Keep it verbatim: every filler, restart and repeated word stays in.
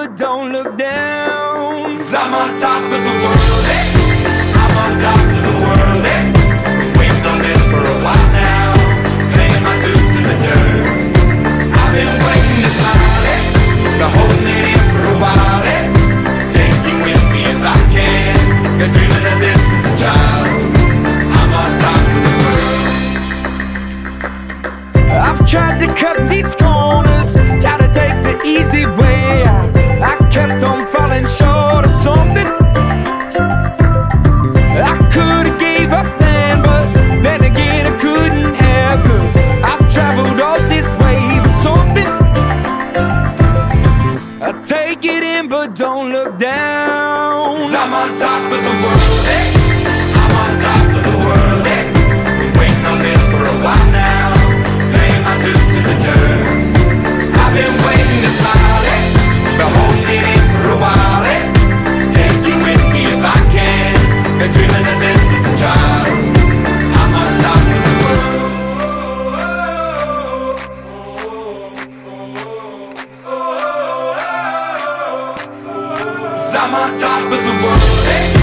but don't look down. 'Cause I'm on top of the world, hey. I'm on top of the world, hey. Been waiting on this for a while now, paying my dues to the dirt. I've been waiting to smile, hey. Been holding it in for a while, hey. Take you with me if I can. Been dreaming of this since a child. I'm on top of the world. I've tried to cut these corners, try to take the easy way out. I kept on falling short of something. I could've gave up then, but then again I couldn't have, 'cause I've traveled all this way for something. I take it in but don't look down. 'Cause I'm on top of the world, hey. I'm on top of the world, hey. Been waiting on this for a while now, paying my dues to the dirt. I've been waiting to smile, hey. Been holding it in for a while, hey. Take you with me if I can. Been dreaming of this since a child. I'm on top of the world. 'Cause I'm on top of the world, hey.